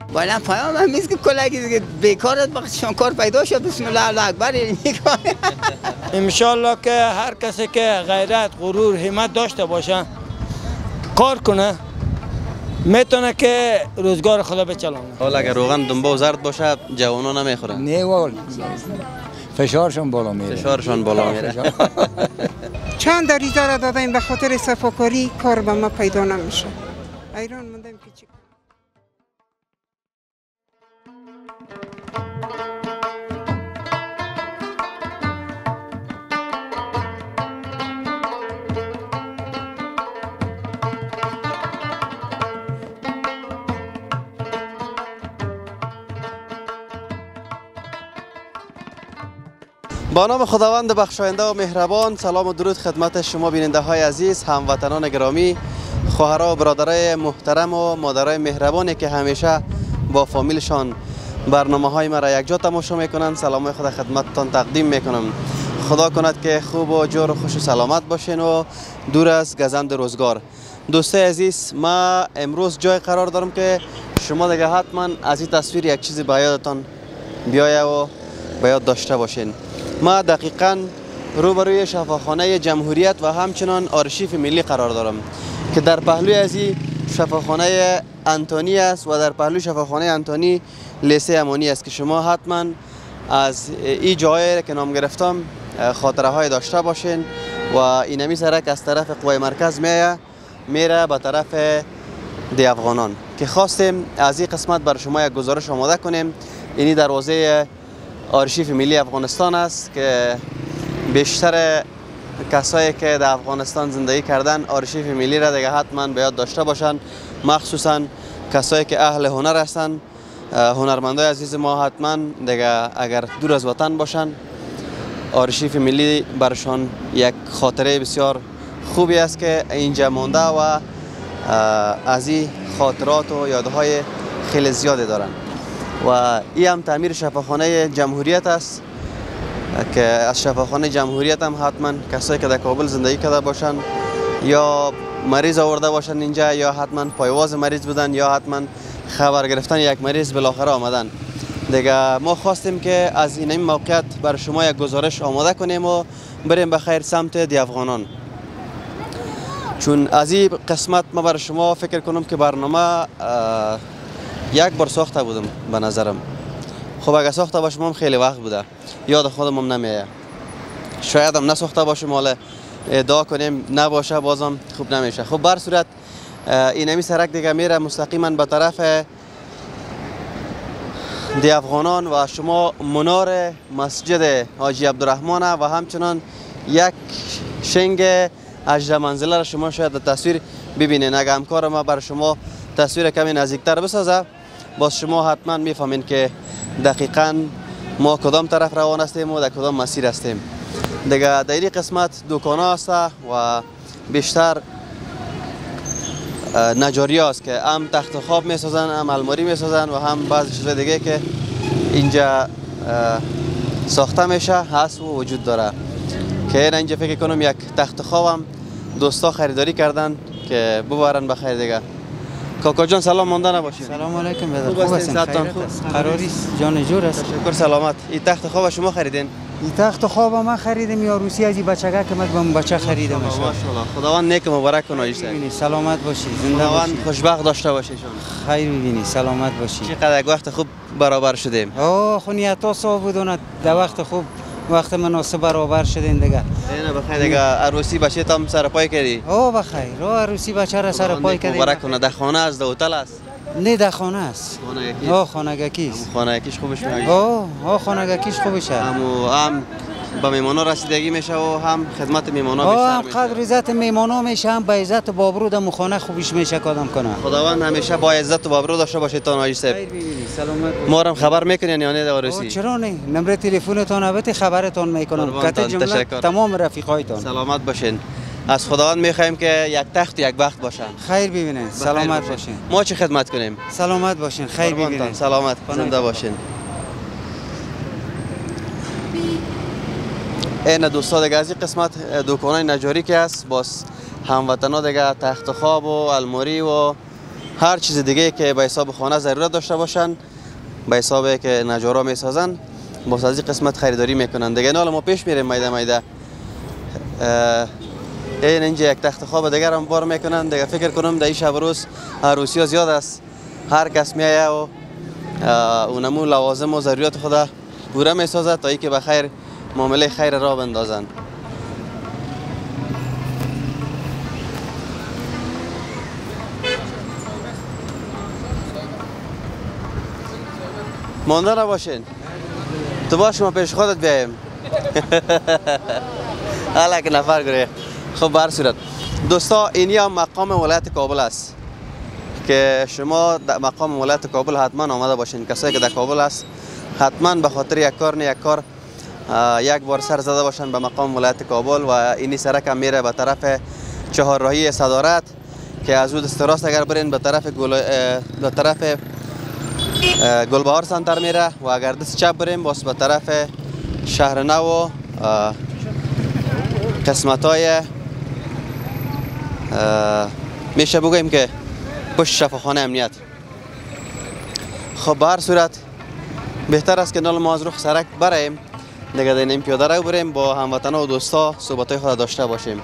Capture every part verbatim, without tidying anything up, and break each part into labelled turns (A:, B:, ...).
A: بالا پیام هم میز که کلگی دیگه بیکارت بخشان کار پیدا شد. بسم الله الله اکبر.
B: انشالله که هر کسی که غیرت، غرور، همت داشته باشه کار کنه میتونه که روزگار خدا بچلونه.
C: حالا اگر روغن دنبه و زرد باشه جوانا نمیخورن.
D: نه وال فشارشون بالا میره.
C: فشارشون بالا میره.
E: چند دریزه را دادیم به خاطر صفاکاری کار به ما پیدا نمیشه. ایران موندم که چی
C: با نام خداوند بخشاینده و مهربان، سلام و درود خدمت شما بیننده های عزیز، هموطنان گرامی، خواهرها و برادرای محترم و مادرای مهربانی که همیشه با فامیلشان برنامه های مرا یک جا تماشا میکنند. سلام خدا خدمتتان تقدیم میکنم. خدا کند که خوب و جور و خوش و سلامت باشین و دور از گزند روزگار. دوستای عزیز، ما امروز جای قرار دارم که شما دیگه حتما از این تصویر یک چیزی به یادتان بیایه و به یاد داشته باشین. ما دقیقاً روبروی شفاخانه جمهوریت و همچنان آرشیف ملی قرار دارم که در پهلوی از این شفاخانه انتونی است و در پهلوی شفاخانه انتونی لیسه امانی است که شما حتما از این جایی که نام گرفتم خاطره های داشته باشین و اینمی سرک از طرف قوای مرکز میه میره به طرف دی افغانان که خواستیم از این قسمت بر شما یک گزارش آماده کنیم. اینی دروازه آرشیف ملی افغانستان است که بیشتر کسایی که در افغانستان زندگی کردن آرشیف ملی را دیگه حتما به یاد داشته باشن، مخصوصا کسایی که اهل هنر هستن، هنرمندای عزیز ما حتما دیگه اگر دور از وطن باشن آرشیف ملی برشان یک خاطره بسیار خوبی است که اینجا مانده و از این خاطرات و یادهای خیلی زیادی دارن. و این هم تعمیر شفاخانه جمهوریت است که از شفاخانه جمهوریت هم حتما کسایی که در کابل زندگی کرده باشن یا مریض آورده باشن اینجا یا حتما پایواز مریض بودن یا حتما خبر گرفتن یک مریض بالاخره آمدن دیگه. ما خواستیم که از این موقعیت بر شما یک گزارش آماده کنیم و بریم بخیر سمت دی افغانان، چون از این قسمت ما بر شما فکر کنم که برنامه یک بار ساخته بودم به نظرم. خب اگه ساخته باشم هم خیلی وقت بوده، یاد خودم هم نمیاد. شاید هم نساخته باشم، حالا ادعا کنیم نباشه بازم خوب نمیشه. خب بر صورت اینمی سرک دیگه میره مستقیما به طرف دی افغانان و شما منار مسجد حاجی عبدالرحمن و همچنان یک شنگ هجده منزله را شما شاید در تصویر ببینین. اگه همکار ما بر شما تصویر کمی نزدیکتر بسازه باز شما حتما میفهمین که دقیقاً ما کدام طرف روان هستیم و در کدام مسیر هستیم. دیگه در این قسمت دکان‌ها هست و بیشتر نجاری هست که هم تخت خواب میسازن، هم الماری میسازن و هم بعضی چیزهای دیگه که اینجا ساخته میشه هست و وجود داره که اینجا فکر کنم یک تخت خوابم دوستا خریداری کردن که ببرن بخیر دیگه. کاکا جان سلام مانده نباشید.
F: سلام علیکم بدر. خوب هستین؟ قراری جان جور است.
C: تشکر سلامت. این تخت خواب شما خریدین؟
F: این تخت خواب ما خریدیم یا روسی از این بچگا که من به بچه خریدم.
C: ماشاءالله. خداوند نیک مبارک کنه ایشون.
F: ببینید سلامت باشی، زنده باشی.
C: خوشبخت داشته باشی شما.
F: خیر ببینید سلامت باشی.
C: چقدر وقت خوب برابر شدیم.
F: اوه خونیاتا صاحب بودن در وقت خوب وقت مناسب برابر شدین دیگه.
C: نه بخیر دیگه عروسی بچه تام سر پای کردی؟
F: اوه بخیر. رو عروسی بچه را سر پای کردی.
C: مبارک کنه. در خانه است، در هتل است؟
F: نه در خانه است.
C: خانگی.
F: اوه خانگی است.
C: خانگیش خوبش میاد.
F: اوه اوه خانگیش خوبشه.
C: هم هم با میمانا رسیدگی میشه و هم خدمت میمانا
F: بیشتر
C: میشه.
F: قدر عزت میمانا میشه هم با عزت بابرو در مخانه خوبش میشه کدام کنه.
C: خداوند همیشه با عزت و بابرو داشته باشه تا ناجی صاحب.
F: خیر ببینید سلامت باشید.
C: ما هم خبر میکنین یا نه در عروسی؟
F: چرا نه؟ نمره تلفنتون البته خبرتون میکنم. کته جمله تمام رفیقایتون.
C: سلامت باشین. از خداوند میخوایم که یک تخت یک وقت باشن.
F: خیر ببینید سلامت باشین.
C: ما چه خدمت کنیم؟
F: سلامت باشین. خیر ببینید.
C: سلامت زنده باشین. این دوستا دیگه از این قسمت دکانای نجاری که است باز هموطنا دیگه تخت خواب و الماری و هر چیز دیگه که به حساب خانه ضرورت داشته باشن به حساب که نجارا میسازن باز از این قسمت خریداری میکنن دیگه. حالا ما پیش میریم میده میده این اینجا یک تخت خواب دیگر هم بار میکنن دیگه. فکر کنم در این شب روز عروسی ها زیاد است، هر کس میایه و اونمو لوازم و ضروریات خدا پوره میسازد تا ای که بخیر معامله خیر را بندازن. مانده نباشین، تو باش ما پیش خودت بیاییم. حالا که نفر گره. خب بر صورت دوستا اینی هم مقام ولایت کابل است که شما در مقام ولایت کابل حتما آمده باشین. کسایی که در کابل است حتما به خاطر یک کار نه یک کار یک بار سر زده باشن به مقام ولایت کابل و اینی سرک هم میره به طرف چهارراهی صدارت که از اون دست راست اگر برین به طرف گل به طرف گلبهار سنتر میره و اگر دست چپ بریم باز به طرف شهر نو و قسمت های میشه بگوییم که پشت شفاخانه امنیت. خب به هر صورت بهتر است که نال ما از رخ سرک بریم دیگه دینیم پیاده رو بریم با هموطنا و دوستا صحبت های خود داشته باشیم.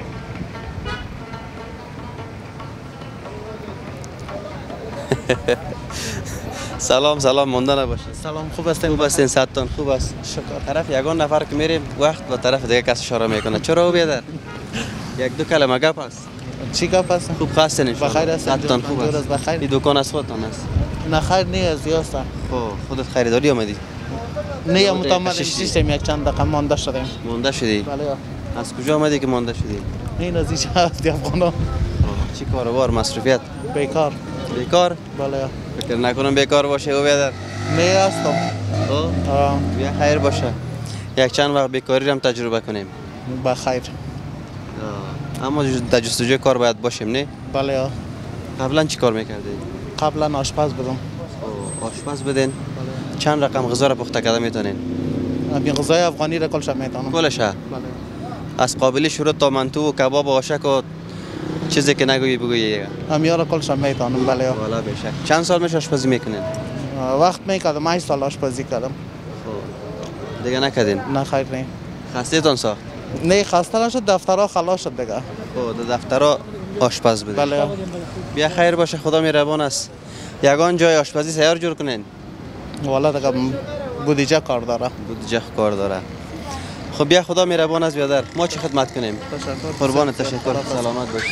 C: سلام سلام مونده نباشید.
G: سلام خوب هستین؟
C: خوب هستین؟ صدتان خوب است.
G: شکر.
C: طرف یگان نفر که میریم وقت و طرف دیگه کس اشاره میکنه. چرا او بیادر؟ یک دو کلمه گپ است.
G: چی گپ است؟
C: خوب هستین؟
G: بخیر هستین؟
C: صدتان خوب است.
G: بخیر.
C: این دکان از خودتان است؟
G: نه خیر نه از یاست.
C: خب خودت خریداری آمدی؟
G: نه متأمل شیشتیم یک چند دقیقه مانده شدیم.
C: مانده شدی؟
G: بله.
C: از کجا آمدی که مانده شدی؟
G: این از اینجا از افغانستان.
C: چی کاروبار مصروفیت؟
G: بیکار.
C: بیکار؟
G: بله.
C: فکر نکنم بیکار باشه او بیادر.
G: نه هستم.
C: آه. بیا خیر باشه. یک چند وقت بیکاری هم تجربه کنیم.
G: بخیر.
C: اما در جستجوی کار باید باشیم نه؟
G: بله.
C: قبلا چی کار میکردی؟
G: قبلا آشپز بودم.
C: آشپز بدین؟ بله. چند رقم غذا را پخته کرده میتونین؟
G: همین غذای افغانی را کلش میتونم.
C: کلش؟ بله. از قابلی شروع تا منتو و کباب و آشک و چیزی که نگویی بگویی.
G: همین را کلش میتونم. بله.
C: والا بشک. چند سال میشه آشپزی میکنین؟
G: وقت میکردم هشت سال آشپزی کردم.
C: دیگه نکردین؟
G: نه خیر نه.
C: خسته‌تان ساخت؟
G: نه خسته نشد، دفترها خلاص شد دیگه.
C: خب در دفترها آشپز بدین.
G: بله.
C: بیا خیر باشه، خدا مهربان است. یگان جای آشپزی سیار جور کنین.
G: والا دیگه بودجه کار داره.
C: بودجه کار داره. خب بیا خدا مهربان است بیادر. ما چه خدمت کنیم؟
G: تشکر.
C: قربان تشکر. سلامت باش.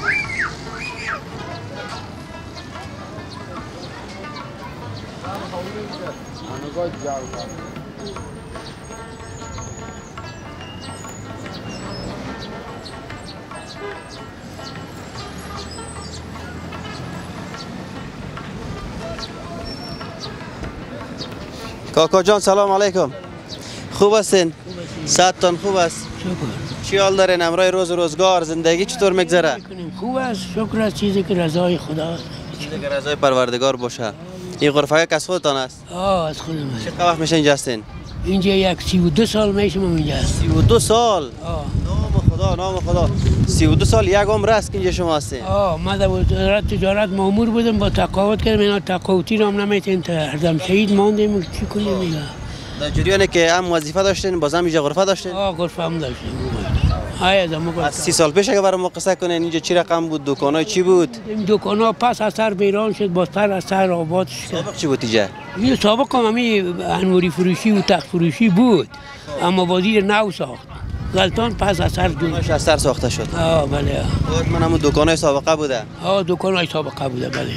C: کاکا جان سلام علیکم. خوب هستین؟ صحتتان خوب است؟
H: شکر.
C: چی حال دارین؟ امروز روز روزگار زندگی چطور میگذره؟
H: خوب است، شکر است. چیزی که رضای خدا است.
C: چیزی که رضای پروردگار باشه. این غرفه از خودتان است؟
H: آه از خودم است.
C: چقدر وقت میشه اینجا هستین؟
H: اینجا یک سی و دو سال میشه من اینجا هستم.
C: سی و دو سال؟
H: آه.
C: نام خدا نام خدا. سی و دو سال یک عمر است که اینجا شما هستین؟
H: آه من در وزارت تجارت مأمور بودم، با تقاعد کردم. اینا تقاعدی را هم نمیتونیم تا هردم شهید ماندیم. چی کنیم دیگه؟
C: در جریانی که هم وظیفه داشتین باز هم اینجا غرفه داشتین؟
H: آه غرفه هم داشتیم. های از همه
C: از سی سال پیش اگه برای ما قصه کنین اینجا چی رقم بود؟ دکانای چی بود؟
H: این دکانا پس از سر بیران شد، باز پر از سر آبادش کرد.
C: سابق چی بود اینجا؟
H: این سابق هم همین انوری فروشی و تخت فروشی بود، اما بازی نو ساخت. غلطان پس از سر دو
C: از سر ساخته شد.
H: آه بله.
C: خود من همون دکانای سابقه بوده.
H: آه دکانای سابقه بوده بله.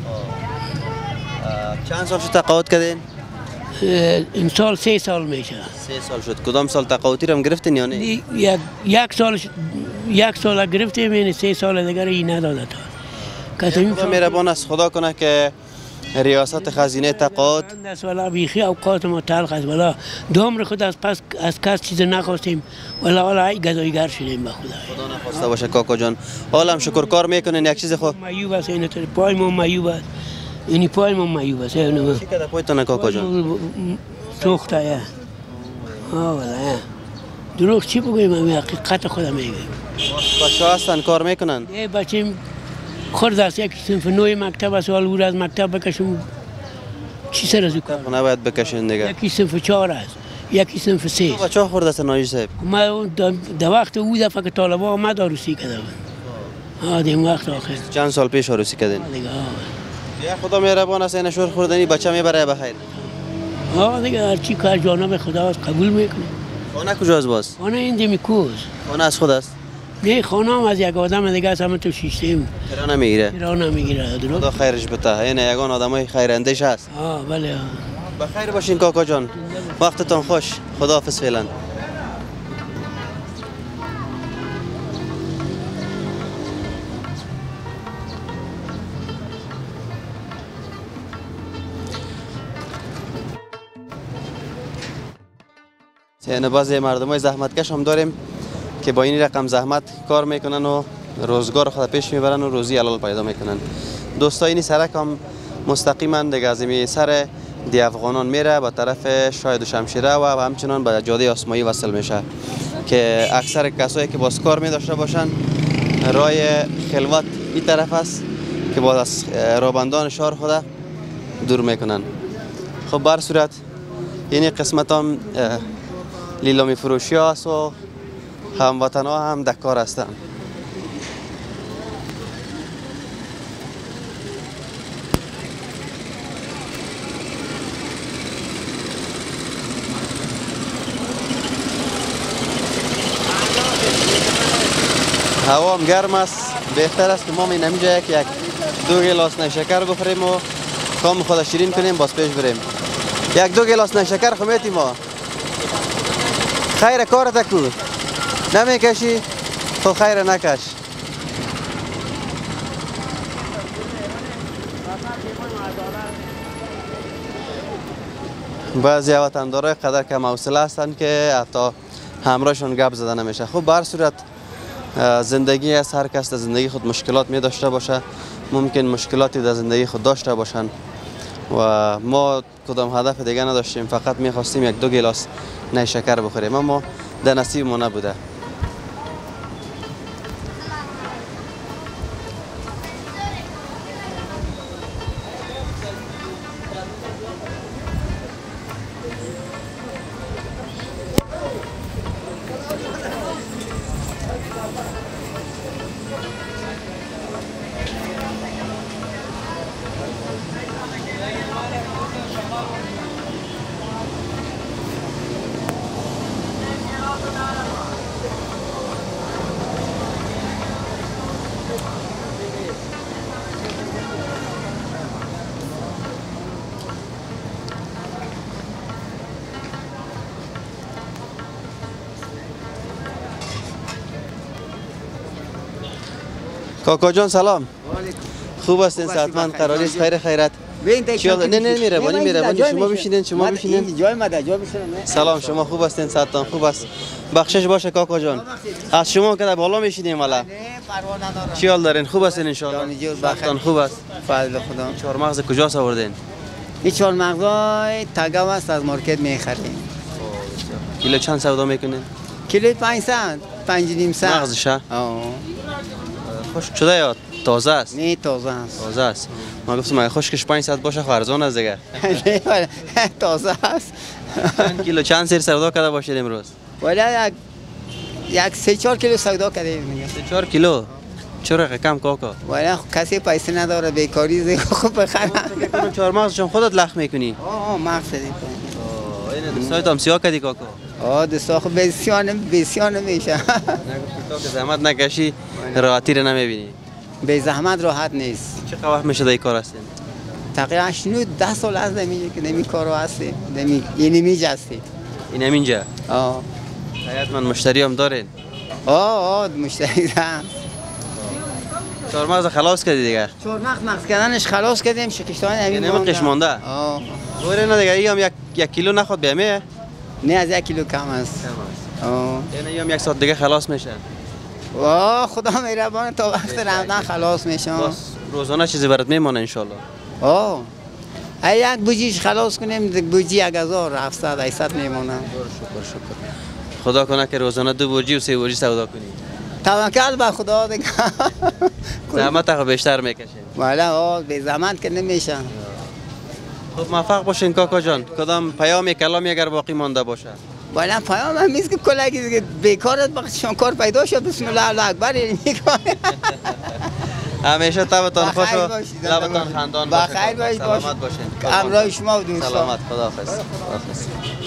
C: چند سال شد تقاعد کردین؟
H: این سال سه سال میشه.
C: سه سال شد. کدام سال تقاعدی رو هم گرفتین یا نه؟
H: یک یک سال یک سال گرفتیم، یعنی سه سال دیگر این نداده تا.
C: خدا مهربان است، خدا کنه که ریاست خزینه تقاعد
H: دست والا بیخی اوقات ما تلخ است. والا دامر خود از پس از کس چیز نخواستیم، والا والا ای گدایگر شدیم به خدا.
C: خدا نخواسته باشه کاکا جان. حالا هم شکرکار میکنین یک چیز خود.
H: مایوب است این پای ما مایوب است. اینی پای ما مایوب است. اینو
C: چی کده پایتون کاکا جان؟
H: سوخته یا. آه والا. دروغ چی بگویم؟ من حقیقت خودم میگم.
C: بچه‌ها هستن کار میکنن؟
H: یه بچه‌م خرد است. یکی صنف نوع مکتب است، حال او از مکتب بکشم چی سر از کار؟
C: نباید بکشین دیگه.
H: یکی صنف چهار است، یکی صنف سه است.
C: بچه ها خورده است ناجی صاحب؟
H: ما در وقت او دفعه که طالبا آمد عروسی کرده بود. آه دیم وقت آخر.
C: چند سال پیش عروسی کردین؟
H: دیگه
C: یا خدا مهربان است این شور خوردنی بچه میبره بخیر.
H: آه دیگه هر چی که جانب خدا است قبول میکنه.
C: خانه کجاست باز؟
H: خانه این دمیکوز.
C: خانه از خود است؟
H: نه خانه هم از یک آدم دیگه است، همه تو شیشتیم.
C: کرا نمیگیره؟
H: کرا نمیگیره.
C: خدا خیرش بده. این یگان آدمای خیراندیش هست.
H: آه بله.
C: بخیر باشین کاکا جان. وقتتون خوش. خداحافظ فعلا. یعنی بعضی مردمای زحمتکش هم داریم که با این رقم زحمت کار میکنن و روزگار خود پیش میبرن و روزی حلال پیدا میکنن. دوستا این سرک هم مستقیما دیگه از این سر دی افغانان میره به طرف شاید و شمشیره و همچنان به جاده آسمایی وصل میشه که اکثر کسایی که باز کار میداشته باشن رای خلوت این طرف است که باز از رابندان شهر خود دور میکنن. خب بر صورت این قسمت هم لیلامی فروشی هست و هموطن ها هم دکار هستن. هوا هم گرم است. بهتر است که ما می نمیجا یک دو گلاس نیشکر بخوریم و کام خود شیرین کنیم باز پیش بریم. یک دو گلاس نیشکر خمیتی ما خیر کارت کو نمیکشی تو خیر نکش. بعضی وطندارای قدر کم حوصله هستند که حتی همراهشون گپ زده نمیشه. خب به هر صورت زندگی از هر کس در زندگی خود مشکلات می داشته باشه، ممکن مشکلاتی در زندگی خود داشته باشن و ما کدام هدف دیگه نداشتیم، فقط می خواستیم یک دو گلاس نیشکر بخوریم اما در نصیب ما نبوده. کاکا جان سلام. خوب هستین؟ صحتمند؟ قراری است؟ خیر خیرت؟ نه نه میره بانی میره بانی شما بشینین شما بشینین.
A: جای مده جای بشینم.
C: سلام شما خوب هستین؟ صحتتان خوب است؟ بخشش باشه کاکا جان. از شما که بالا میشینیم والا.
A: پروا نداره.
C: چی حال دارین؟ خوب هستین ان شاء الله؟ صحتتان خوب است؟
A: فضل خدا.
C: چهار مغز کجاست آوردین؟
A: این چهار مغزای تگاو است از مارکت میخریم.
C: کیلو چند سودا میکنین؟
A: کیلو پانصد پنج نیم صد.
C: مغزش ها؟
A: آه.
C: خشک شده یا تازه است؟
A: نه تازه است.
C: تازه است. ما گفتم اگه خشکش پانصد باشه ارزان است دیگه.
A: تازه است.
C: چند کیلو چند سیر سودا کرده باشید امروز؟
A: ولی یک یک سه چهار کیلو سودا کردیم دیگه.
C: سه چهار کیلو؟ چرا کم کاکا؟
A: ولی کسی پیسه نداره بیکاری زی خوب بخره.
C: چهار مغزشون خودت لخ میکنی؟
A: آه مغز دی.
C: آه این دستای تام سیاه کردی کاکا؟
A: آه دستا خب بسیار بسیار نمیشه.
C: نگفتی تو که زحمت نکشی راحتی رو نمیبینی؟
A: به زحمت راحت نیست.
C: چه وقت میشه در کار هستین؟
A: تقریبا هشت ده سال از نمیشه که نمی کارو هستی. نمی یعنی میجستی.
C: این همینجا؟
A: آه.
C: حیات من مشتری هم دارین؟
A: آه آه مشتری هست.
C: چهار مغز خلاص کردی دیگه؟
A: چهار مغز مغز کردنش خلاص کردیم شکشتان همین.
C: یعنی قش مونده؟
A: آه.
C: دوره نه دیگه ای هم یک یک کیلو نخواد بیامه؟
A: نه از یک کیلو کم است.
C: آه. یعنی هم یک ساعت دیگه خلاص میشه.
A: واه خدا مهربان تا وقت رمضان خلاص میشم.
C: روزانه چیزی برات میمونه ان شاء الله.
A: آه. ای یک بوجیش خلاص کنیم بوجی یک هزار هفتصد هشتصد میمونه.
C: شکر شکر. خدا کنه که روزانه دو بوجی و سه بوجی سودا کنی.
A: توکل به خدا دیگه.
C: زحمت خو بیشتر میکشین.
A: والا آه به زحمت که نمیشه.
C: خب موفق باشین کاکا جان. کدام پیامی کلامی اگر باقی مانده باشه؟
A: والا پیام هم نیست که کلاگی دیگه بیکارت بخشان کار پیدا شد. بسم الله الله اکبر.
C: همیشه تبتان خوش و
A: باشید.
C: لبتان خندان باشه.
A: بخیر باشید.
C: سلامت باشین.
A: همراه شما و دوستان.
C: سلامت. خداحافظ. خداحافظ.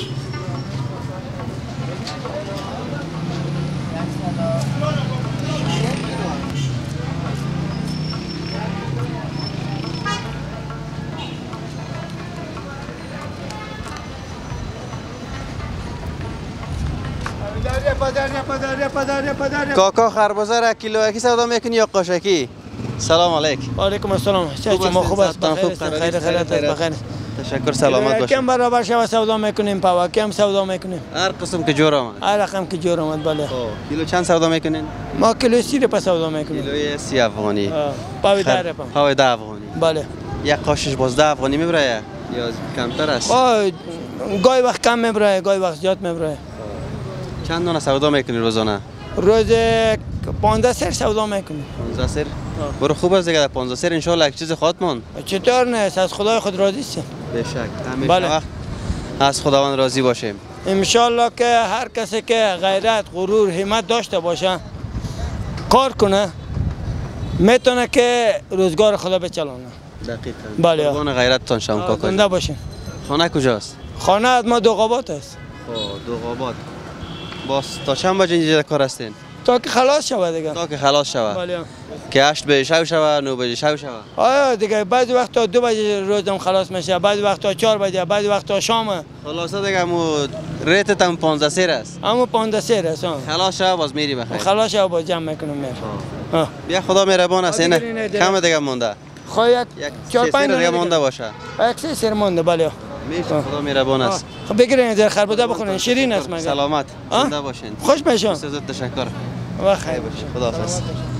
C: کاکا خربزه را کیلو یکی سودا میکنی یا قاشکی؟ سلام علیک.
B: و علیکم السلام. چه ما خوب است؟ بخیر است. خیر خیر است. بخیر.
C: تشکر. سلامت باشید.
B: کم برابر شو سودا میکنیم، پاوا کم سودا میکنیم.
C: هر قسم که جور آمد.
B: هر رقم که جور آمد. بله.
C: کیلو چند سودا میکنین؟
B: ما کیلو سی رو سودا میکنیم.
C: کیلوی سی افغانی.
B: پاوی داره پام.
C: پاوی ده افغانی.
B: بله.
C: یک قاشش باز ده افغانی میبره یا کمتر است؟
B: آه گاهی وقت کم میبره، گاهی وقت زیاد میبره.
C: چند دانه سودا میکنی روزانه؟
B: روز پانزده سر سودا میکنیم.
C: پانزده سر؟ برو خوب است دیگه. پانزده سر ان شاء الله یک چیز خواهد مون.
B: چطور نیست؟ از خدای خود راضی هستیم.
C: به شک. همیشه
B: بله.
C: وقت از خداوند راضی باشیم.
B: ان شاء الله که هر کسی که غیرت، غرور، همت داشته باشه، کار کنه، میتونه که روزگار خدا بچلونه.
C: دقیقاً.
B: بله.
C: قربان غیرتتان شم کاکا.
B: زنده باشین.
C: خانه کجاست؟
B: خانه از ما دوغابات است.
C: خب دوغابات. باز تا چند بجه اینجا کار هستین؟
B: تا که خلاص شود دیگه.
C: تا که خلاص شود.
B: بله.
C: که هشت بجه شب شود، نه بجه شب شود.
B: آیا دیگه بعضی وقت تا دو بجه روزم خلاص میشه، بعضی وقت تا چهار بجه، بعضی وقت تا شام.
C: خلاصه دیگه مو ریتت هم پانزده سر است.
B: اما پانزده سر است.
C: خلاص شود باز میری بخیر.
B: خلاص شود باز جمع میکنم میرم. ها.
C: بیا خدا مهربان است.
B: دیگه
C: اینه
B: دیگه.
C: کم دیگه مونده.
B: خب یک
C: یک
B: چهار
C: سه
B: پنج
C: سر دیگه
B: دیگه
C: مونده باشه.
B: یک سه سر مونده بله.
C: میشه خدا مهربان است.
B: خب بگیرین در خربوزه بخورین، شیرین است مگر.
C: سلامت.
B: آه؟
C: زنده باشین.
B: خوش باشین.
C: بسیار تشکر.
B: و خیر
C: باشین. خداحافظ.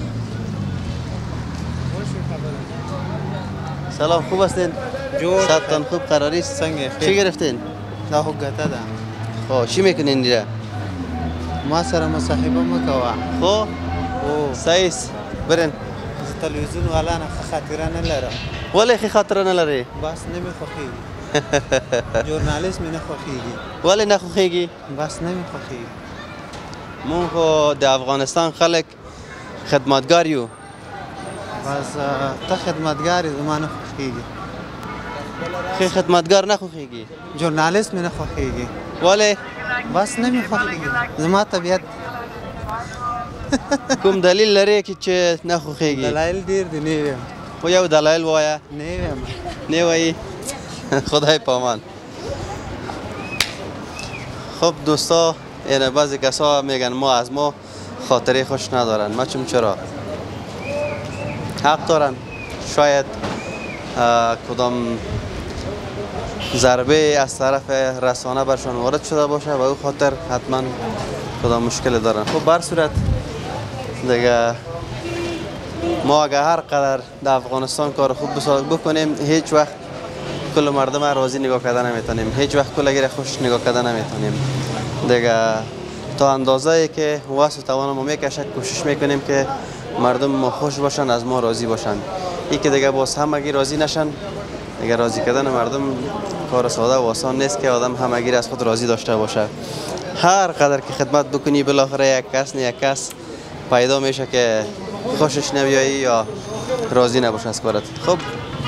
C: سلام خوب هستین؟
F: جور
C: صحتتان خوب قراری است؟
F: سنگ
C: چی گرفتین؟
F: دا حقته ده
C: خب چی میکنین اینجا؟
F: ما سره مصاحبه مکوه
C: خب
F: او
C: صحیح است. برین.
F: ز تلویزیون والا نه خاطره نه لرم
C: ولی خی خاطر نلری؟
F: بس نمی خوخیگی ژورنالیست می نخوخیگی
C: ولی نخوخیگی؟
F: بس نمی خوخیگی
C: مون خو د افغانستان خلق خدمتگاریو.
F: بس تا خدمتگاری ما نخوخیگی
C: خی خدمتگار نخوخیگی؟
F: ژورنالیست می نخوخیگی
C: ولی
F: بس نمی خوخیگی زما طبیعت
C: کوم دلیل لري که چه نخوخیگی؟
F: دلایل دیر دی نیویم
C: خو یو دلایل وایه.
F: نیویم
C: نه وایی. خدای پامان. خب دوستا این بعضی کسا میگن ما از ما خاطره خوش ندارن. ما چون چرا؟ حق دارن. شاید کدام ضربه از طرف رسانه برشان وارد شده باشه و او خاطر حتما کدام مشکل دارن. خب بر صورت دیگه ما اگر هر قدر در افغانستان کار خوب بکنیم هیچ وقت کل مردم راضی نگاه کردن نمیتونیم، هیچ وقت کل اگر خوش نگاه کردن نمیتونیم دیگه. تا اندازه ای که واسه توان ما میکشه کوشش میکنیم که مردم ما خوش باشن، از ما راضی باشن. این که دیگه باز همگی راضی نشن دیگه. راضی کردن مردم کار ساده و آسان نیست که آدم همگی از خود راضی داشته باشه. هر قدر که خدمت بکنی بالاخره یک کس نه یک کس پیدا میشه که خوشش نمیایی یا راضی نباشه از کارت. خب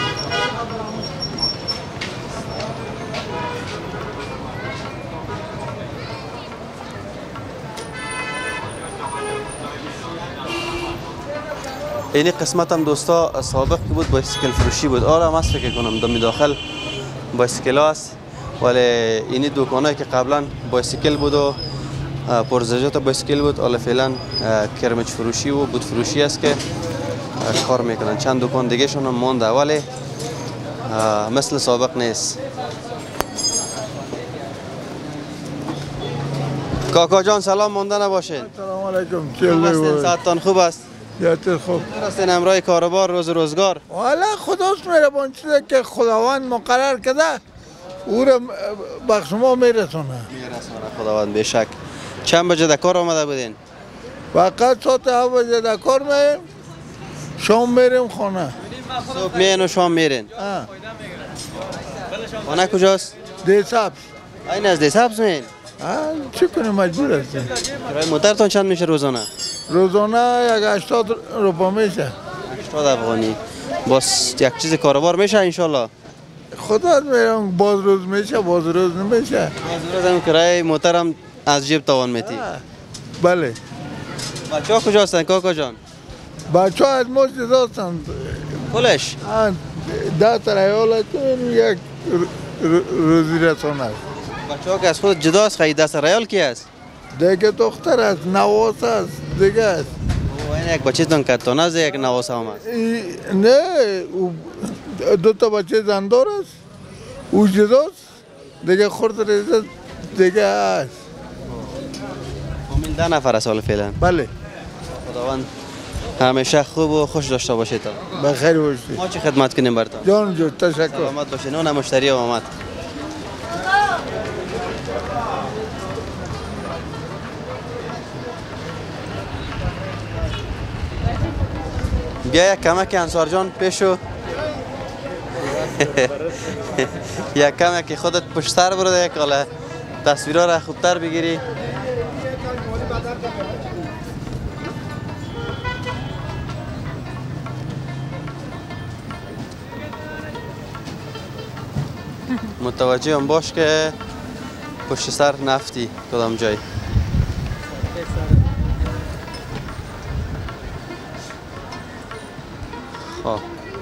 C: اینی قسمت هم دوستا سابق که بود بایسیکل فروشی بود. آره من فکر کنم دمی داخل بایسیکل است، ولی اینی دکانایی که قبلا بایسیکل بود و پرزجات بایسیکل بود، حالا فعلا کرمچ فروشی و بود فروشی است که کار میکنن. چند دکان دیگه شون هم مونده ولی مثل سابق نیست. کاکا جان سلام مونده نباشین.
I: سلام علیکم.
C: خوب هستین؟ صحتتان خوب است؟
I: یادت خوب.
C: هستین امرای کاروبار روز روزگار؟
I: والا خداست مهربان چیزی که خداوند مقرر کرده او را بخش ما میرسونه.
C: میرسونه خداوند به شک. چند بجه در کار آمده بودین؟
I: فقط ساعت هفت بجه در کار میایم، شام میریم خانه.
C: صبح میان و شام میرین. خانه کجاست؟
I: ده سبز.
C: این از ده سبز میین؟
I: چی کنیم مجبور هستیم.
C: کرایه موترتان چند میشه روزانه؟
I: روزانه یک هشتاد روپا میشه.
C: هشتاد افغانی. باز یک چیز کاروبار میشه انشالله؟
I: خدا میرم باز روز میشه باز روز نمیشه.
C: باز روز هم کرایه موترم از جیب توان میتی؟
I: بله.
C: بچه ها کجا هستن کاکا جان؟
I: بچه ها از ما جدا هستند.
C: کلش؟
I: ده تا ریال یک روزی رسانه است.
C: بچه ها که از خود جدا است خیلی دست ریال کی است؟
I: دیگه دختر است، نواس است، دیگه است.
C: این یک بچه تان کتانه است یک نواس هم است؟
I: نه دو تا بچه زندار است، او جداست، دیگه خورد ریزه دیگه است.
C: همین ده نفر است حال فعلا؟
I: بله.
C: خداوند همیشه خوب و خوش داشته باشید.
I: بخیر باشید.
C: ما چی خدمت کنیم براتون؟
I: جان جو تشکر.
C: سلامت باشین. اون مشتری هم آمد. بیا یک کمک انصار جان پیشو. یک کمک خودت پشت سر برو یک حالا تصویرها را خوبتر بگیری. متوجه هم باش که پشت سر نفتی کدام جای. خب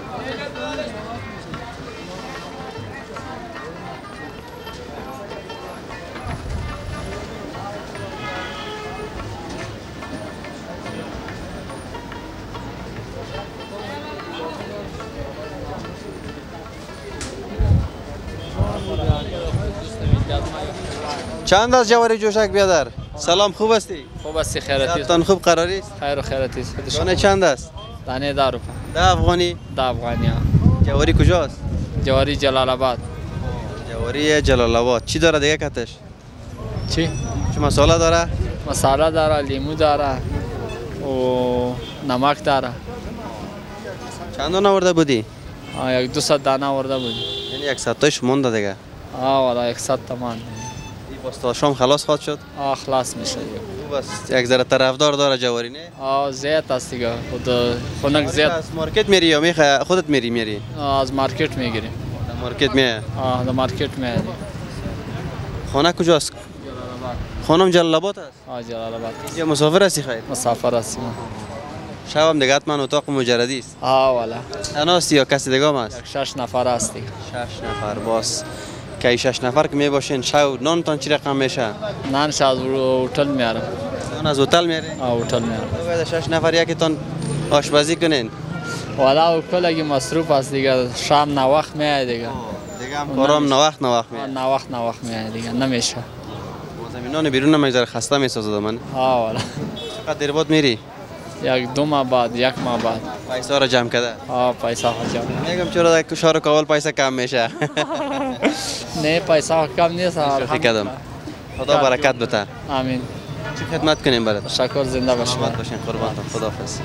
C: چند از جواری جوشک بیادر؟ سلام خوب هستی؟
J: خوب هستی خیراتی
C: تان خوب قراری است؟
J: خیر و خیراتی است.
C: دانه چند است؟
J: دانه ده روپا.
C: ده افغانی؟
J: ده افغانی ها.
C: جواری کجاست؟
J: جواری جلال آباد.
C: جواری جلال آباد. چی داره دیگه کتش؟
J: چی؟
C: چه مساله داره؟
J: مساله داره، لیمو داره و نمک داره.
C: چند دانه آورده بودی؟
J: یک دو صد دانه آورده بودی.
C: یعنی یک صد تاش مونده دیگه.
J: آه والا یک صد تومان.
C: باز تا شام خلاص خواهد شد؟
J: آه خلاص میشه دیگه.
C: بس یک ذره طرفدار داره جواری نه؟
J: آه زیاد است دیگه. خود خنک زیاد.
C: از مارکت میری یا میخه خودت میری میری؟
J: آه از مارکت میگیریم.
C: مارکت میه؟
J: آه از مارکت میه.
C: خانه کجاست؟
J: جلال آباد.
C: خانم جلال آباد است؟
J: آه جلال آباد.
C: یا مسافر هستی خیر؟
J: مسافر هستیم.
C: شب هم دیگه حتما اتاق مجردی است؟
J: آه والا.
C: تنها هستی یا کسی دیگه هم است؟
J: یک شش نفر هستی.
C: شش نفر باز. که شش نفر که می باشین شب نان تان چی رقم میشه؟
J: نانش از هتل میارم.
C: نان از هتل میاری؟
J: آه هتل میارم.
C: باید شش نفر یکی تان آشپزی کنین.
J: والا هتل اگه مصروف است دیگه شام نوخت میاد دیگه.
C: دیگه هم کارام نوخت نوخت میاد.
J: نوخت نوخت میاد دیگه نمیشه.
C: زمینان بیرون نمیذاره خسته میسازه من.
J: آه والا.
C: چقدر دیر بعد میری؟
J: یک دو ماه بعد یک ماه بعد.
C: پیسه را جمع کرده؟
J: آه پیسه ها جمع.
C: میگم چرا در شهر کابل پیسه کم میشه؟
J: نه پیسه ها کم نیست.
C: الحمدلله. خدا برکت بده.
J: آمین.
C: چی خدمت کنیم برات؟
J: تشکر زنده باشید.
C: سلامت باشین قربانتون. خداحافظ.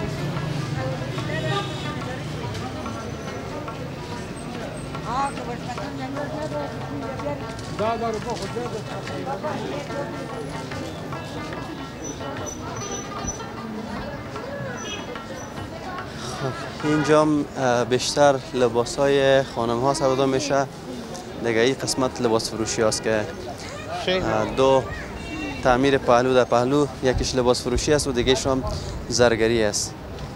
C: اینجا بیشتر لباس های خانم ها سودا میشه. دیگه این قسمت لباس فروشی هست که دو تعمیر پهلو در پهلو، یکیش لباس فروشی است و دیگهش هم زرگری است.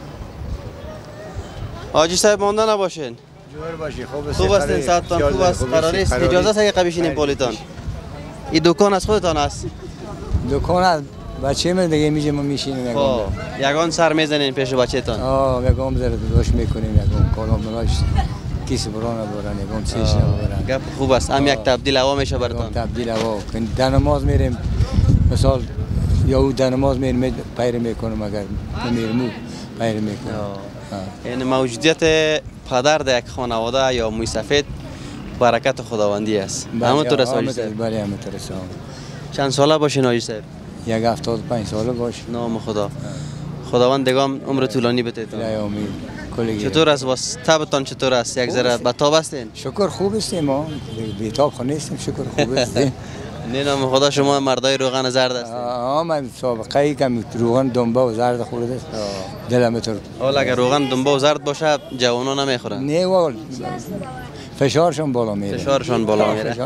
C: حاجی صاحب مانده نباشین.
D: جوار باشی. خوب است.
C: خوب هستین ساعتتان خوب است. قرار است اجازه است اگه بشینیم پالیتان. این دکان از خودتان است؟
D: دکان است. بچه من دیگه میشه ما میشینیم یگان.
C: یگان سر میزنین پیش بچه‌تان؟
D: آه یگان زره دوش میکنیم یگان کالا ملاش کیسه بران بران یگان چیش بران.
C: گپ خوب است. هم یک تبدیل هوا میشه براتون.
D: تبدیل هوا. در نماز میریم مثال یا او در نماز میریم پیر میکنم اگر میریم پیر میکنم.
C: یعنی موجودیت پدر در یک خانواده یا موی سفید برکت خداوندی است. همونطور است حاجی صاحب؟
D: بله همونطور است.
C: چند ساله باشین حاجی صاحب؟
D: یک هفتاد و پنج ساله باشه.
C: نام خدا. خداوند دگام عمر طولانی بده.
D: خدای امید.
C: چطور است واس تابتان چطور است؟ یک ذره بتاب هستین؟
D: شکر خوب هستیم ما. بیتاب خو نیستیم، شکر خوب هستیم.
C: نه نام خدا شما مردای روغن زرد هستین.
D: آه من سابقه ای که روغن دنبه و زرد خورده است. دلم تو.
C: حالا اگر روغن دنبه و زرد باشه جوانان نمیخورن.
D: نه وال. فشارشون بالا میره.
C: فشارشون بالا میره.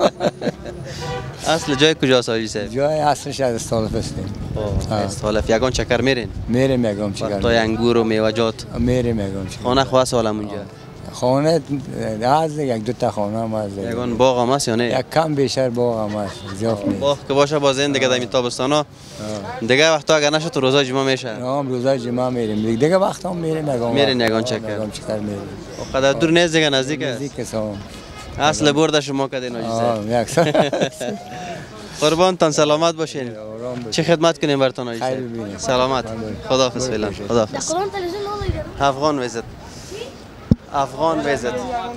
C: اصل جای کجاست آجی صاحب؟
D: جای اصلش از استالف هستیم.
C: استالف یگان چکر میرین؟
D: میریم یگان چکر.
C: تا انگور و میوه‌جات.
D: میریم یگان چکر.
C: خانه خواه سالم اونجا.
D: خانه از یک دو تا خانه هم از.
C: یگان باغ هم هست یا نه؟
D: یک کم بیشتر باغ هم هست. زیاد نیست.
C: باغ که باشه با زندگی دمی تابستانا. دیگه وقتا اگر نشه تو روزای جمعه میشه.
D: هم روزای جمعه میریم. دیگه وقتا هم میریم یگان.
C: میرین یگان چکر.
D: یگان چکر میریم.
C: قدر دور نیست دیگه نزدیکه.
D: نزدیک سام.
C: اصل برده شما کدین آجی صاحب.
D: یک سال.
C: قربان تان سلامت باشین. چه خدمت کنیم برتون آجی صاحب؟ سلامت. خداحافظ فعلا. خداحافظ. افغان ویزت. افغان ویزت.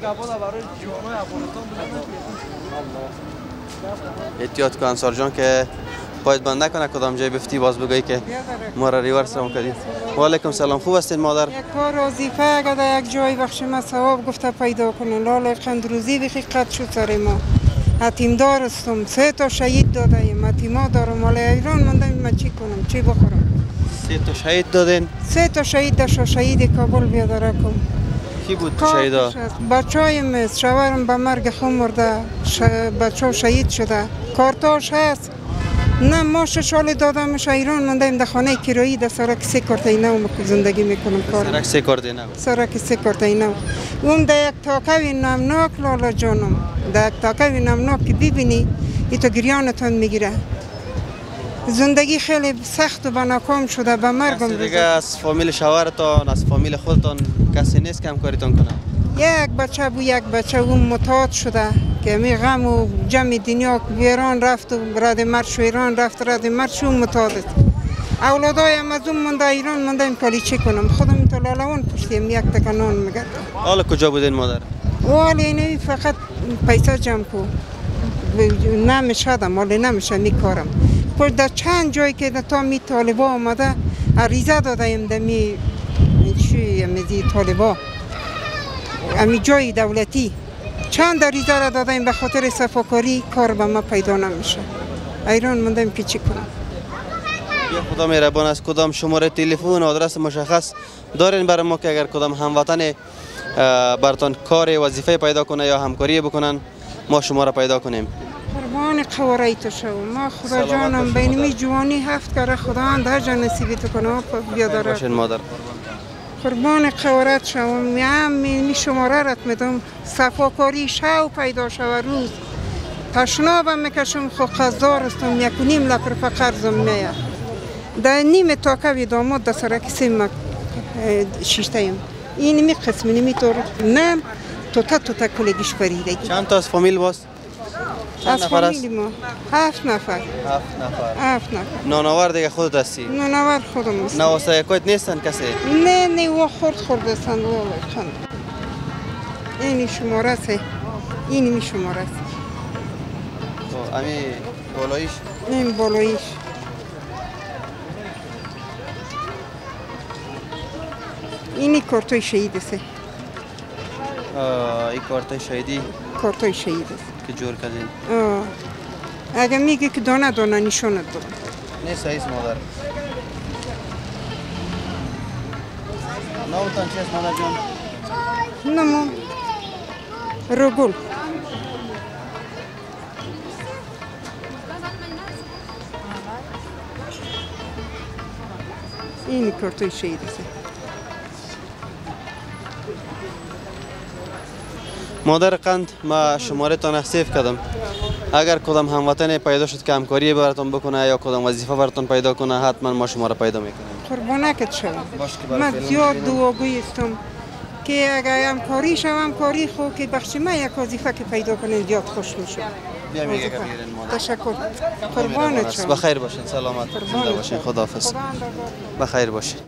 C: احتیاط کن انصار جان که پایت بند نکنه کدام جای بفتی باز بگویی که ما را ریورس رو کردیم. و علیکم سلام، خوب هستین مادر؟
E: یک کار وظیفه اگر یک جای بخش ما ثواب گفته پیدا کنه لال قند روزی بخی قد شد سر ما. حتیم دار استم سه تا شهید داده ایم حتیما دارم مال ایران مندم من چی کنم چی بخورم.
C: سه تا شهید دادین؟
E: سه تا شهید داشت شهید کابل بیادره کن.
C: کی بود تو شهیدا؟
E: بچه هایم است شوهرم به مرگ خون مرده ش... بچه ها شهید شده کارتاش هست نه ما شش سال دادمش ایران مندیم در خانه کرایی در سرک سه کارتای نو زندگی میکنم کار
C: سرک سه کارتای نو
E: سرک سه کارتای نو اون در یک تاکوی نمناک لالا جانم در یک تاکوی نمناک که ببینی ای تو گریانتان میگیره زندگی خیلی سخت و بناکام شده به مرگم
C: کسی دیگه از فامیل شوهرتان از فامیل خودتان کسی نیست که همکاریتان کنه؟
E: یک بچه بو یک بچه اون متعاد شده که می غم و جمع دنیا ایران رفت و رد مرد شو ایران رفت رد مرد شو متعاد اولادایم از اون منده ایران منده این کاری چی کنم خودم تو لالوان پشتیم یک تکنان میگه
C: حالا کجا بودین مادر؟
E: والی اینوی فقط پیسه جمع کو نمیشدم والی نمیشه میکارم پر در چند جایی که تا می طالبا آمده عریضه داده ایم در می چی میزی طالبا امی جای دولتی چند عریضه را داده ایم به خاطر صفاکاری کار به ما پیدا نمیشه ایران مندم که چی کنم
C: یا خدا مهربان است کدام شماره تلفن آدرس مشخص دارین برای ما که اگر کدام هموطن برتان کار وظیفه پیدا کنه یا همکاری بکنن ما شما را پیدا کنیم
E: قربان قواره تو شو ما خدا جانم بینمی جوانی هفت کاره خدا هر جا نصیبی تو کنه بیاداره
C: باشین مادر
E: قربان قوارت شوم میم می شماره رت میدم صفاکاری شو پیدا شو روز تشنابم میکشم خو قصدار استم یک و نیم لکر فقرزم میه در نیم تاکوی داماد در سرک سیم شیشته ایم این می قسم نمی طور نم تو تا تو تا کلگیش پریدگی
C: چند تا از فامیل باست؟
E: از فامیل ما هفت نفر
C: هفت نفر
E: هفت نفر
C: نانوار دیگه خودت هستی؟
E: نانوار خودم هست
C: نواسته یکویت نیستن کسی؟
E: نه نه و خورد خورده سند و خند اینی شماره سه اینی می شماره سه
C: امی بالاییش؟
E: این بالاییش اینی کارتای شهید سه
C: این کارتای شهیدی؟
E: کارتای شهید است
C: که جور کردین؟
E: آه اگه میگه که دانه دانه نشانت دارم
C: نیست ایست مادر ناوتان چیست مادر جان؟
E: نمون رگل این کارتای شهید است
C: مادر قند ما شماره تان سیف کردم اگر کدام هموطن پیدا شد که همکاری براتون بکنه یا کدام وظیفه براتون پیدا کنه حتما ما شما را پیدا میکنیم
E: قربانکت شوم من زیاد دعاگوی هستم که اگر همکاری شوم همکاری خو که بخش ما یک وظیفه که پیدا کنه زیاد خوش میشه
C: بیا میگه که بیرین مادر
E: تشکر قربانت شوم
C: بخیر باشین سلامت زنده باشین خداحافظ بخیر باشین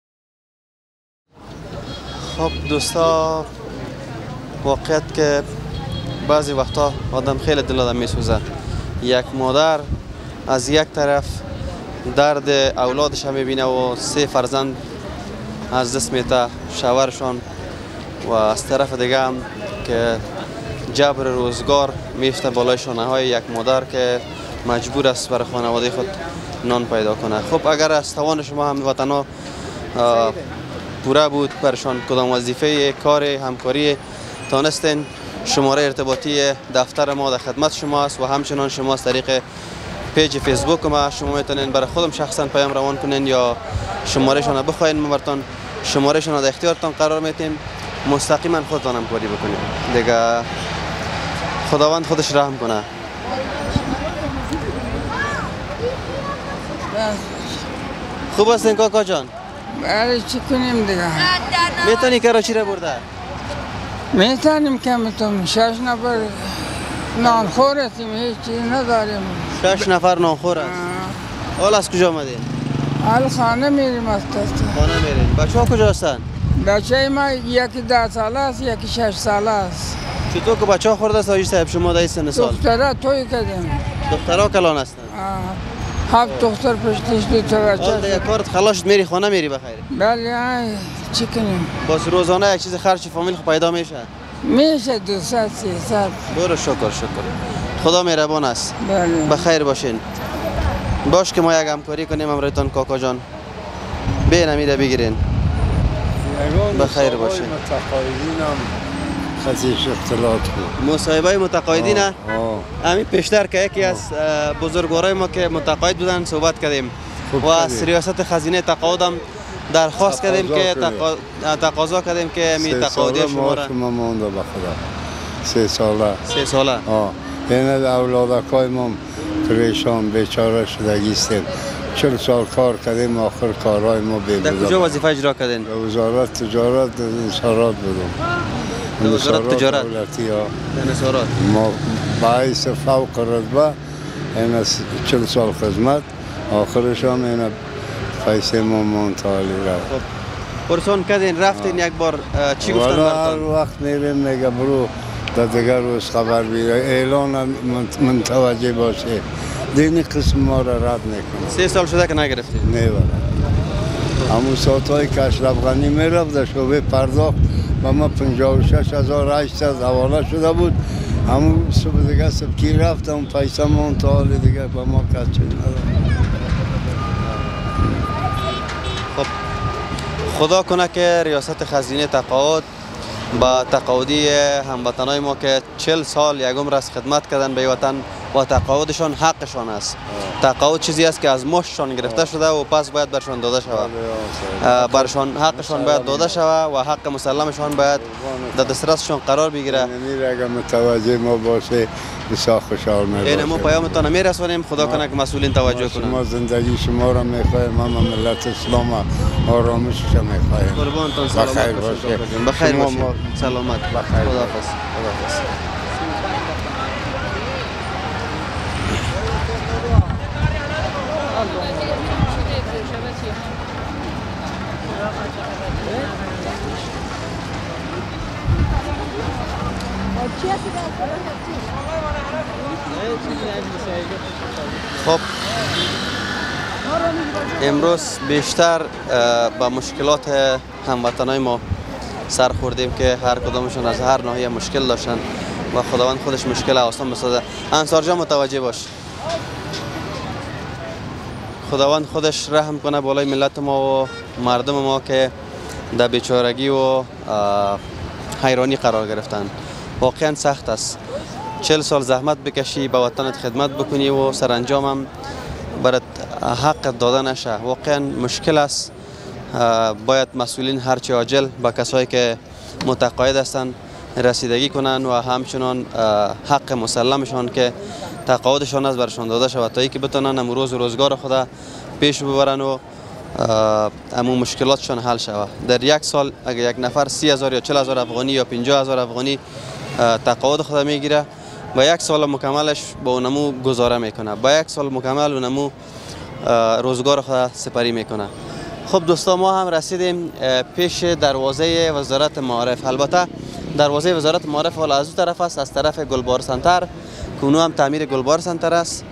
C: خب دوستا واقعیت که بعضی وقتا آدم خیلی دل آدم میسوزه یک مادر از یک طرف درد اولادش هم میبینه و سه فرزند از دست میته، شوهرشان و از طرف دیگه هم که جبر روزگار میفته بالای شانه های یک مادر که مجبور است برای خانواده خود نان پیدا کنه. خب اگر از توان شما هم وطنا پوره بود برشان کدام وظیفه کار همکاری تانستین، شماره ارتباطی دفتر ما در خدمت شما است و همچنان شما از طریق پیج فیسبوک ما شما میتونین برای خودم شخصا پیام روان کنین یا شماره شان بخواین، ما براتون شماره شان در اختیارتان قرار میتیم، مستقیما خودتان همکاری بکنید دیگه. خداوند خودش رحم کنه. خوب هستین کاکا جان؟
K: بله چی کنیم دیگه؟
C: میتونی کراچی را برده؟
K: میتونیم که میتونیم. شش نفر نانخور هستیم، هیچ چیز نداریم.
C: شش نفر نانخور است. حال از کجا آمدین؟
K: حال خانه میریم از دست.
C: خانه میرین. بچه ها کجا هستن؟
K: بچه ما یکی ده ساله است، یکی شش ساله است.
C: چطور که بچه ها خورده است آجی صاحب شما در سن سال؟
K: دختره توی کردیم.
C: دخترها کلان هستن؟
K: هفت دختر پشتش دو تا بچه.
C: حال دیگه کارت خلاص میری خانه میری بخیر؟
K: بله چی کنیم؟
C: باز روزانه یک چیز خرچ فامیل خود پیدا میشه؟
K: میشه دویست سیصد.
C: برو شکر شکر. خدا مهربان است.
K: بله.
C: بخیر باشین. باش که ما یک همکاری کنیم امرایتان کاکا جان. به نمیره بگیرین. بخیر باشین.
L: متقاعدین هم خطیش اختلاط بود.
C: مصاحبه متقاعدین همین پیشتر که یکی از بزرگوارای ما که متقاعد بودن صحبت کردیم و از ریاست خزینه تقاعد هم درخواست کردیم که تقاضا کردیم که می تقاعدی شما را
L: شما مونده به خدا سه ساله
C: سه ساله
L: آه این اولادکای ما پریشان بیچاره شدگی استیم. چهل سال کار کردیم آخر کارهای ما بی
C: در کجا وظیفه اجرا کردین؟
L: در وزارت تجارت انصارات بودم.
C: در وزارت تجارت؟
L: دولتی ها.
C: انصارات.
L: ما باعث فوق رتبه این از چهل سال خدمت آخرش هم این پیسه ما منتالی رفت.
C: پرسون کردین رفتین یک بار چی گفتن براتون؟
L: هر وقت میریم میگه برو در دیگر روز خبر بیاره اعلان متوجه باشه. دینی قسم ما را رد میکنه.
C: سه سال شده که نگرفتین؟
L: نه بله. همون ساعت های که اشرف غنی میرفت در شعبه پرداخت و ما پنجاه و شش هزار و هشتصد حواله شده بود. همون صبح دیگه سبکی رفت همون پیسه ما تا حال دیگه با ما کچه ندارد.
C: خب خدا کنه که ریاست خزینه تقاعد با تقاعدی هموطنای ما که چهل سال یک عمر از خدمت کردن به وطن و تقاعدشان حقشان است. تقاعد چیزی است که از مشتشان گرفته شده و پس باید برشان داده شود. برشان حقشان باید داده شود و حق مسلمشان باید در دسترسشان قرار بگیره.
L: نمیره اگر متوجه ما باشه بسیار خوشحال میباشیم.
C: این ما پیامتان میرسونیم. خدا کنه که مسئولین توجه کنند.
L: ما زندگی شما را میخواهیم، ما ملت اسلام آرامشش میخواهیم.
C: قربانتان سلامت
L: بخیر باشید.
C: بخیر باشید. سلامت. بخیر. خداحافظ. خداحافظ. خب امروز بیشتر با مشکلات هموطنای ما سر خوردیم که هر کدامشون از هر ناحیه مشکل داشتن و خداوند خودش مشکل آسان بسازه. انصار جان متوجه باش. خداوند خودش رحم کنه بالای ملت ما و مردم ما که در بیچارگی و حیرانی قرار گرفتن. واقعا سخت است. چهل سال زحمت بکشی به وطنت خدمت بکنی و سرانجام هم برات حق داده نشه. واقعا مشکل است. باید مسئولین هرچه عاجل با کسایی که متقاعد هستند رسیدگی کنند و همچنان حق مسلمشان که تقاعدشان از برشان داده شود تا اینکه بتونن امروز روزگار خود پیش ببرن و امو مشکلاتشان حل شود. در یک سال اگر یک نفر سی هزار یا چهل هزار افغانی یا پنجاه هزار افغانی تقاعد خود میگیره با یک سال مکملش با اونمو گزاره میکنه، با یک سال مکمل اونمو روزگار خود سپری میکنه. خب دوستان ما هم رسیدیم پیش دروازه وزارت معارف. البته دروازه وزارت معارف حالا از اون طرف است، از طرف گلبار سنتر که اونو هم تعمیر گلبار سنتر است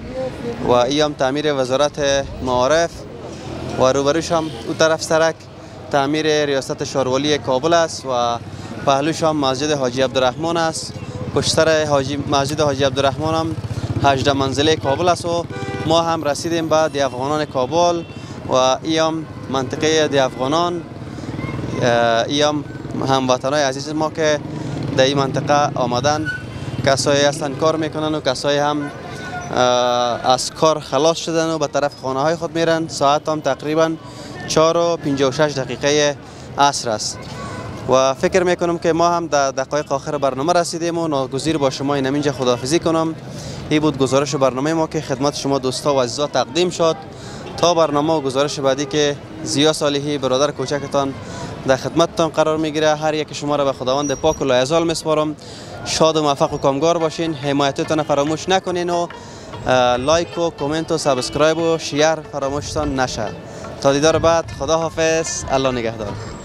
C: و ایام تعمیر وزارت معارف و روبروش هم او طرف سرک تعمیر ریاست شاروالی کابل است و پهلوش هم مسجد حاجی عبدالرحمن است. پشت سر حاجی مسجد حاجی عبدالرحمن هم هجده منزله کابل است و ما هم رسیدیم به دی افغانان کابل و ایام منطقه دی افغانان. ایام هموطنای عزیز ما که در این منطقه آمدن، کسایی هستن کار میکنن و کسایی هم از کار خلاص شدن و به طرف خانه های خود میرن. ساعت هم تقریبا چهار و پنجاه و شش دقیقه عصر است و فکر میکنم که ما هم در دقایق آخر برنامه رسیدیم و ناگزیر با شما این اینجا خداحافظی کنم. این بود گزارش برنامه ما که خدمت شما دوستا و عزیزا تقدیم شد. تا برنامه و گزارش بعدی که زیا صالحی برادر کوچکتان در خدمتتان قرار میگیره، هر یک شما را به خداوند پاک و لایزال میسپارم. شاد و موفق و کامگار باشین. حمایتتان فراموش نکنین و لایک و کامنت و سابسکرایب و شیر فراموشتان نشه. تا دیدار بعد، خدا حافظ، الله نگهدار.